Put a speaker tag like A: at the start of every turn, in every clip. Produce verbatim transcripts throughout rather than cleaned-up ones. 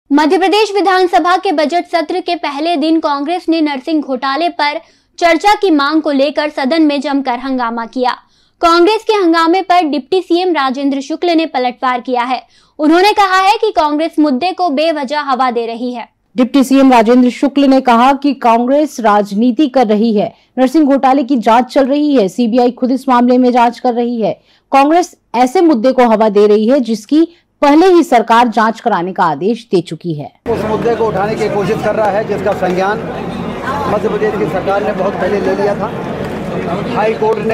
A: मध्य प्रदेश विधानसभा के बजट सत्र के पहले दिन कांग्रेस ने नरसिंह घोटाले पर चर्चा की मांग को लेकर सदन में जमकर हंगामा किया। कांग्रेस के हंगामे पर डिप्टी सीएम राजेंद्र शुक्ल ने पलटवार किया है। उन्होंने कहा है कि कांग्रेस मुद्दे को बेवजह हवा दे रही है।
B: डिप्टी सीएम राजेंद्र शुक्ल ने कहा कि कांग्रेस राजनीति कर रही है। नरसिंह घोटाले की जांच चल रही है। सीबीआई खुद इस मामले में जांच कर रही है। कांग्रेस ऐसे मुद्दे को हवा दे रही है जिसकी पहले ही सरकार जांच कराने का आदेश दे चुकी है।
C: उस मुद्दे को उठाने की कोशिश कर रहा है जिसका संज्ञान मध्य प्रदेश की सरकार ने बहुत पहले ले लिया था। हाई कोर्ट ने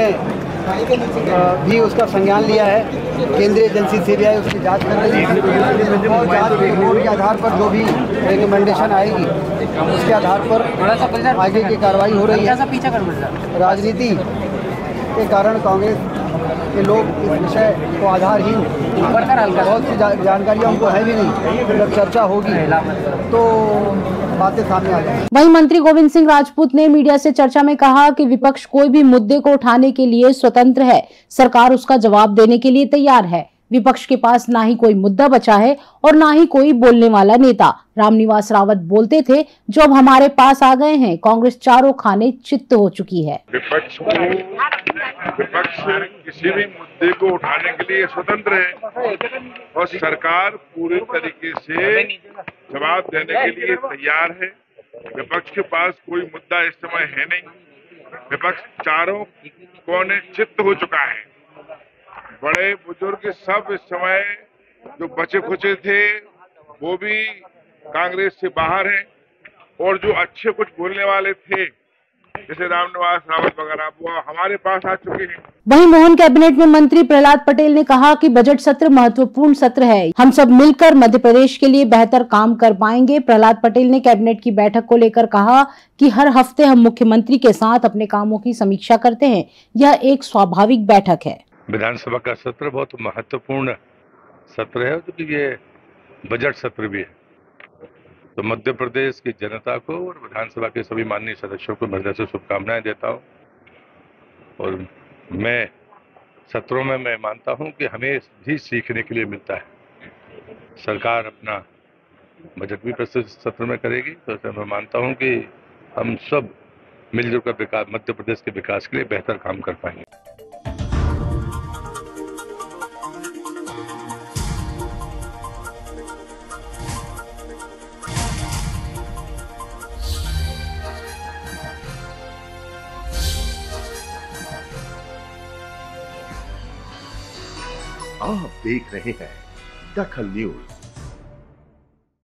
C: भी उसका संज्ञान लिया है। केंद्रीय एजेंसी सीबीआई उसकी जांच कर रही है और जांच रिपोर्ट के आधार पर जो भी रिकमेंडेशन आएगी उसके आधार पर आगे की कार्रवाई हो रही है। राजनीति के कारण कांग्रेस के लोग इस विषय को आधारहीन, बहुत सी जानकारियां उनको है भी नहीं। जब चर्चा होगी तो बातें सामने आ जाएंगी।
B: वहीं मंत्री गोविंद सिंह राजपूत ने मीडिया से चर्चा में कहा कि विपक्ष कोई भी मुद्दे को उठाने के लिए स्वतंत्र है। सरकार उसका जवाब देने के लिए तैयार है। विपक्ष के पास ना ही कोई मुद्दा बचा है और ना ही कोई बोलने वाला नेता। रामनिवास रावत बोलते थे, जो अब हमारे पास आ गए हैं। कांग्रेस चारों खाने चित्त हो चुकी है।
D: विपक्ष को विपक्ष किसी भी मुद्दे को उठाने के लिए स्वतंत्र है और सरकार पूरे तरीके से जवाब देने के लिए तैयार है। विपक्ष के पास कोई मुद्दा इस समय है नहीं। विपक्ष चारों कोने चित्त हो चुका है। बड़े बुजुर्ग सब इस समय जो बचे खुचे थे वो भी कांग्रेस से बाहर हैं और जो अच्छे कुछ बोलने वाले थे जैसे रामनिवास रावत वगैरह वो हमारे पास आ चुके हैं।
B: वहीं मोहन कैबिनेट में मंत्री प्रहलाद पटेल ने कहा कि बजट सत्र महत्वपूर्ण सत्र है। हम सब मिलकर मध्य प्रदेश के लिए बेहतर काम कर पाएंगे। प्रहलाद पटेल ने कैबिनेट की बैठक को लेकर कहा कि हर हफ्ते हम मुख्यमंत्री के साथ अपने कामों की समीक्षा करते हैं। यह एक स्वाभाविक बैठक है।
E: विधानसभा का सत्र बहुत महत्वपूर्ण सत्र है क्योंकि ये बजट सत्र भी है। तो मध्य प्रदेश की जनता को और विधानसभा के सभी माननीय सदस्यों को मैं से शुभकामनाएं देता हूं। और मैं सत्रों में मैं मानता हूं कि हमें भी सीखने के लिए मिलता है। सरकार अपना बजट भी प्रस्तुत सत्र में करेगी तो मैं मानता हूं कि हम सब मिलजुल कर विकास मध्य प्रदेश के विकास के लिए बेहतर काम कर पाएंगे।
F: आप देख रहे हैं दखल न्यूज।